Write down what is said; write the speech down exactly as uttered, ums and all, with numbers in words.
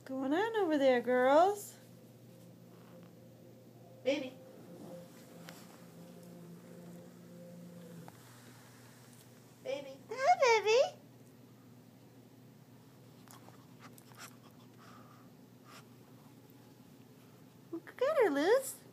going on over there, girls? Baby. Baby. Hi, baby. Look at her, Liz.